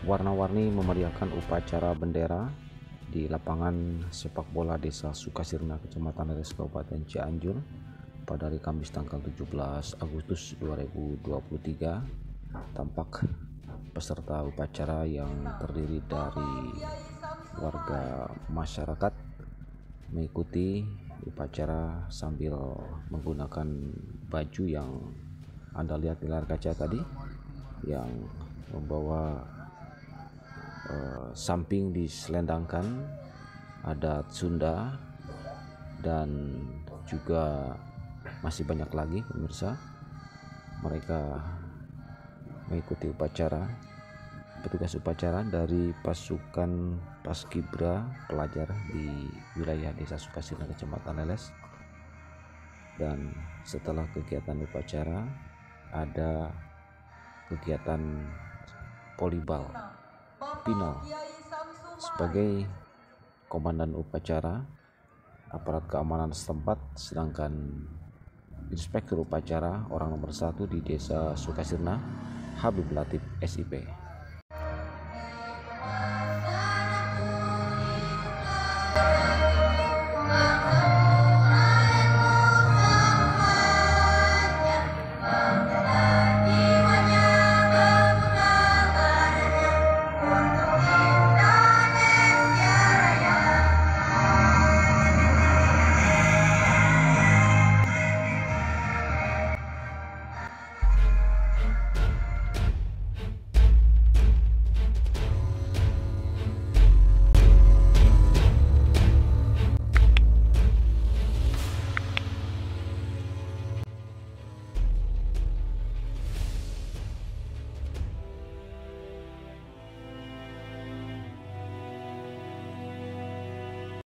warna-warni memeriahkan upacara bendera di lapangan sepak bola Desa Sukasirna, Kecamatan Leles, Kabupaten Cianjur pada hari Kamis tanggal 17 Agustus 2023. Tampak peserta upacara yang terdiri dari warga masyarakat mengikuti upacara sambil menggunakan baju yang Anda lihat di layar kaca tadi, yang membawa samping diselendangkan adat Sunda, dan juga masih banyak lagi pemirsa. Mereka mengikuti upacara, petugas upacara dari pasukan Paskibra pelajar di wilayah Desa Sukasirna, Kecamatan Leles. Dan setelah kegiatan upacara ada kegiatan volleyball final. Sebagai komandan upacara, aparat keamanan setempat, sedangkan inspektur upacara orang nomor 1 di Desa Sukasirna, Habib Latif SIP.